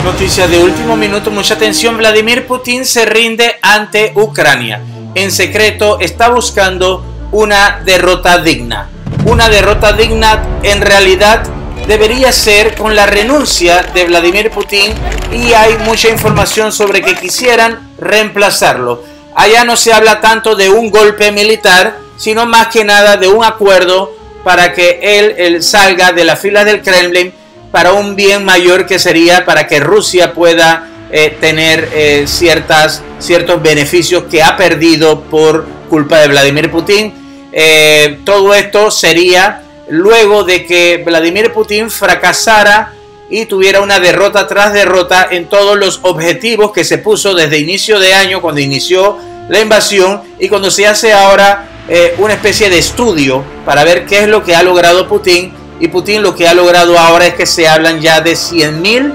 Noticias de último minuto, mucha atención. Vladimir Putin se rinde ante Ucrania. En secreto está buscando una derrota digna. Una derrota digna en realidad debería ser con la renuncia de Vladimir Putin, y hay mucha información sobre que quisieran reemplazarlo. Allá no se habla tanto de un golpe militar, sino más que nada de un acuerdo para que él salga de las filas del Kremlin para un bien mayor, que sería para que Rusia pueda tener ciertos beneficios que ha perdido por culpa de Vladimir Putin. Todo esto sería luego de que Vladimir Putin fracasara y tuviera una derrota tras derrota en todos los objetivos que se puso desde inicio de año, cuando inició la invasión, y cuando se hace ahora una especie de estudio para ver qué es lo que ha logrado Putin. Y Putin lo que ha logrado ahora es que se hablan ya de 100.000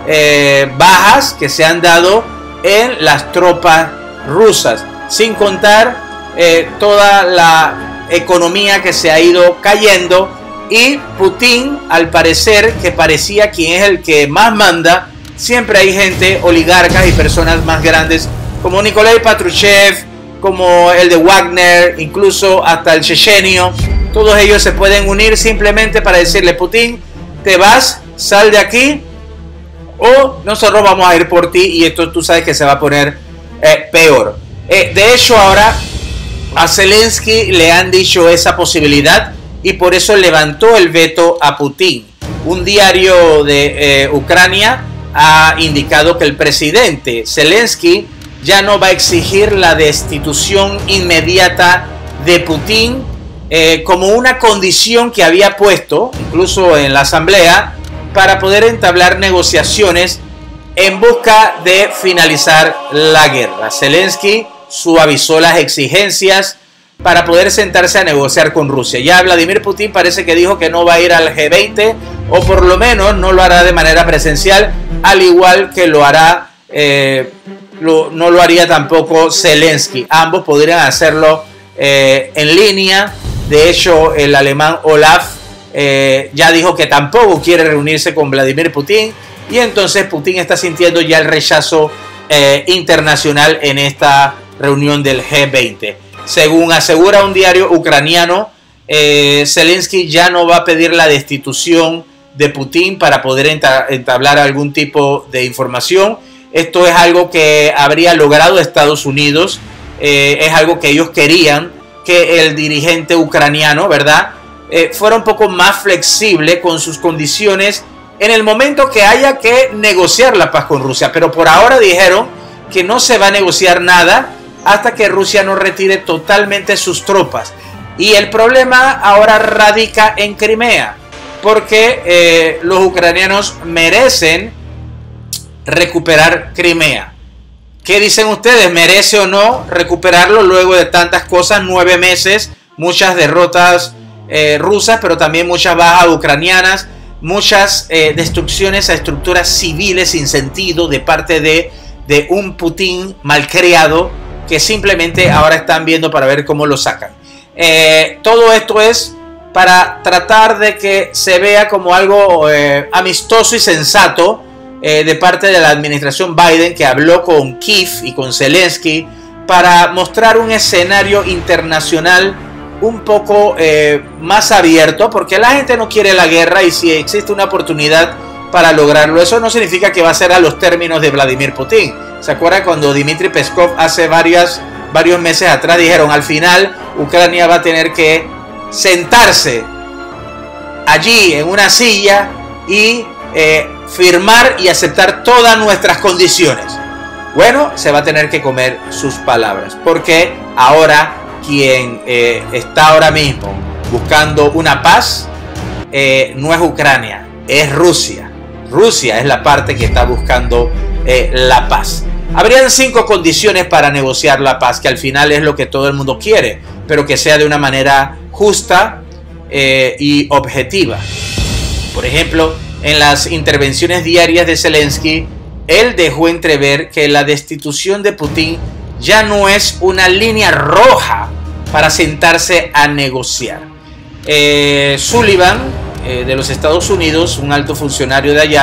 bajas que se han dado en las tropas rusas, sin contar toda la economía que se ha ido cayendo. Y Putin, al parecer, que parecía quien es el que más manda, siempre hay gente, oligarcas y personas más grandes como Nikolai Patrushev, como el de Wagner, incluso hasta el chechenio. Todos ellos se pueden unir simplemente para decirle: Putin, te vas, sal de aquí, o nosotros vamos a ir por ti. Y esto tú sabes que se va a poner peor. De hecho, ahora a Zelensky le han dicho esa posibilidad, y por eso levantó el veto a Putin. Un diario de Ucrania ha indicado que el presidente Zelensky ya no va a exigir la destitución inmediata de Putin, como una condición que había puesto incluso en la asamblea para poder entablar negociaciones en busca de finalizar la guerra. Zelensky suavizó las exigencias para poder sentarse a negociar con Rusia. Ya Vladimir Putin parece que dijo que no va a ir al G20, o por lo menos no lo hará de manera presencial, al igual que lo hará no lo haría tampoco Zelensky. Ambos podrían hacerlo en línea. De hecho, el alemán Olaf ya dijo que tampoco quiere reunirse con Vladimir Putin, y entonces Putin está sintiendo ya el rechazo internacional en esta reunión del G20. Según asegura un diario ucraniano, Zelensky ya no va a pedir la destitución de Putin para poder entablar algún tipo de información. Esto es algo que habría logrado Estados Unidos, es algo que ellos querían, que el dirigente ucraniano, ¿verdad?, fuera un poco más flexible con sus condiciones en el momento que haya que negociar la paz con Rusia. Pero por ahora dijeron que no se va a negociar nada hasta que Rusia no retire totalmente sus tropas. Y el problema ahora radica en Crimea, porque los ucranianos merecen recuperar Crimea. ¿Qué dicen ustedes? ¿Merece o no recuperarlo luego de tantas cosas? 9 meses, muchas derrotas rusas, pero también muchas bajas ucranianas, muchas destrucciones a estructuras civiles sin sentido de parte de un Putin malcriado, que simplemente ahora están viendo para ver cómo lo sacan. Todo esto es para tratar de que se vea como algo amistoso y sensato de parte de la administración Biden, que habló con Kiev y con Zelensky para mostrar un escenario internacional un poco más abierto, porque la gente no quiere la guerra, y si existe una oportunidad para lograrlo, eso no significa que va a ser a los términos de Vladimir Putin. ¿Se acuerdan cuando Dmitry Peskov hace varios meses atrás dijeron: al final Ucrania va a tener que sentarse allí en una silla y firmar y aceptar todas nuestras condiciones? Bueno, se va a tener que comer sus palabras, porque ahora quien está ahora mismo buscando una paz no es Ucrania, es Rusia. Rusia es la parte que está buscando la paz. Habrían 5 condiciones para negociar la paz, que al final es lo que todo el mundo quiere, pero que sea de una manera justa y objetiva. Por ejemplo, en las intervenciones diarias de Zelensky, él dejó entrever que la destitución de Putin ya no es una línea roja para sentarse a negociar. Sullivan, de los Estados Unidos, un alto funcionario de allá,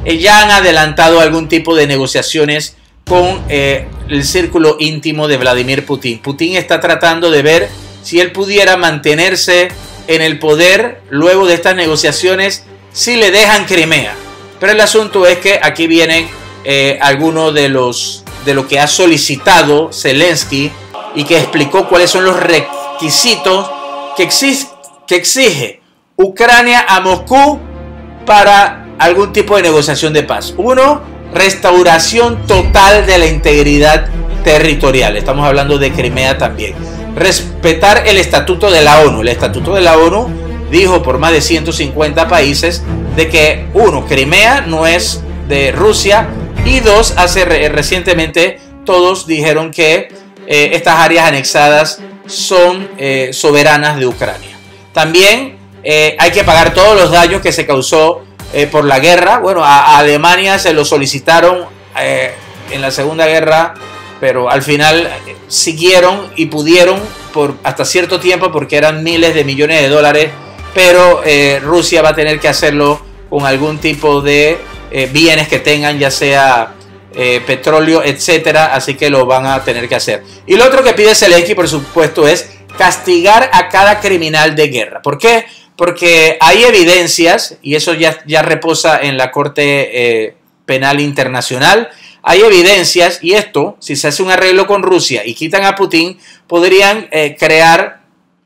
ya han adelantado algún tipo de negociaciones con el círculo íntimo de Vladimir Putin. Putin está tratando de ver si él pudiera mantenerse en el poder luego de estas negociaciones, si le dejan Crimea. Pero el asunto es que aquí vienen algunos de lo que ha solicitado Zelensky y que explicó cuáles son los requisitos que exige Ucrania a Moscú para algún tipo de negociación de paz. Uno, restauración total de la integridad territorial. Estamos hablando de Crimea también. Respetar el estatuto de la ONU. El estatuto de la ONU dijo por más de 150 países de que, uno, Crimea no es de Rusia, y dos, recientemente todos dijeron que estas áreas anexadas son soberanas de Ucrania. También hay que pagar todos los daños que se causó por la guerra. Bueno, a Alemania se lo solicitaron en la Segunda Guerra, pero al final siguieron y pudieron por hasta cierto tiempo porque eran miles de millones de dólares, pero Rusia va a tener que hacerlo con algún tipo de bienes que tengan, ya sea petróleo, etcétera, así que lo van a tener que hacer. Y lo otro que pide Zelensky, por supuesto, es castigar a cada criminal de guerra. ¿Por qué? Porque hay evidencias, y eso ya reposa en la Corte Penal Internacional, hay evidencias, y esto, si se hace un arreglo con Rusia y quitan a Putin, podrían crear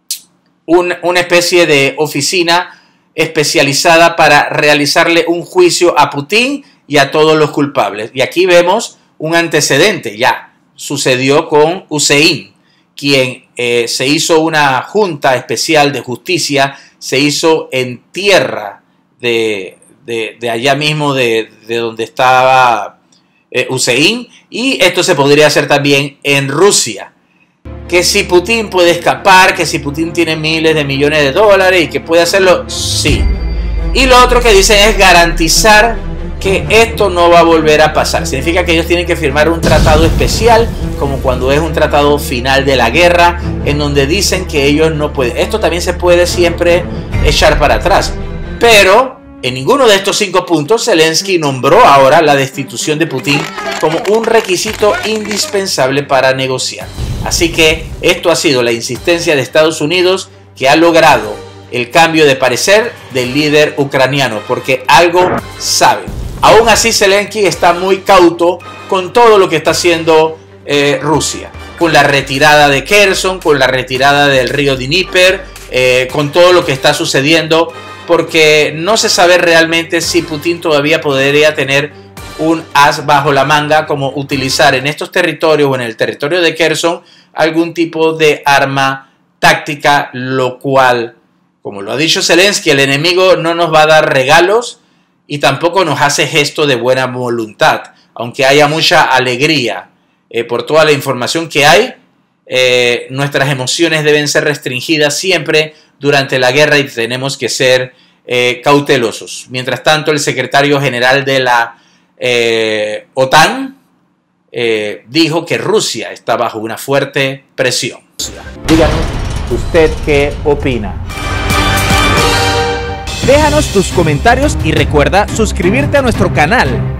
una especie de oficina especializada para realizarle un juicio a Putin y a todos los culpables. Y aquí vemos un antecedente, ya sucedió con Hussein, quien se hizo una junta especial de justicia, se hizo en tierra de allá mismo de donde estaba Hussein, y esto se podría hacer también en Rusia. Que si Putin puede escapar, que si Putin tiene miles de millones de dólares y que puede hacerlo, sí. Y lo otro que dicen es garantizar que esto no va a volver a pasar. Significa que ellos tienen que firmar un tratado especial, como cuando es un tratado final de la guerra, en donde dicen que ellos no pueden. Esto también se puede siempre echar para atrás. Pero en ninguno de estos 5 puntos Zelensky nombró ahora la destitución de Putin como un requisito indispensable para negociar. Así que esto ha sido la insistencia de Estados Unidos, que ha logrado el cambio de parecer del líder ucraniano, porque algo sabe. Aún así, Zelensky está muy cauto con todo lo que está haciendo Rusia, con la retirada de Kherson, con la retirada del río Dnieper, con todo lo que está sucediendo, porque no se sabe realmente si Putin todavía podría tener un as bajo la manga, como utilizar en estos territorios o en el territorio de Kherson algún tipo de arma táctica, lo cual, como lo ha dicho Zelensky, el enemigo no nos va a dar regalos y tampoco nos hace gesto de buena voluntad, aunque haya mucha alegría por toda la información que hay. Nuestras emociones deben ser restringidas siempre durante la guerra y tenemos que ser cautelosos. Mientras tanto, el secretario general de la OTAN dijo que Rusia está bajo una fuerte presión. Díganos usted qué opina. Déjanos tus comentarios y recuerda suscribirte a nuestro canal.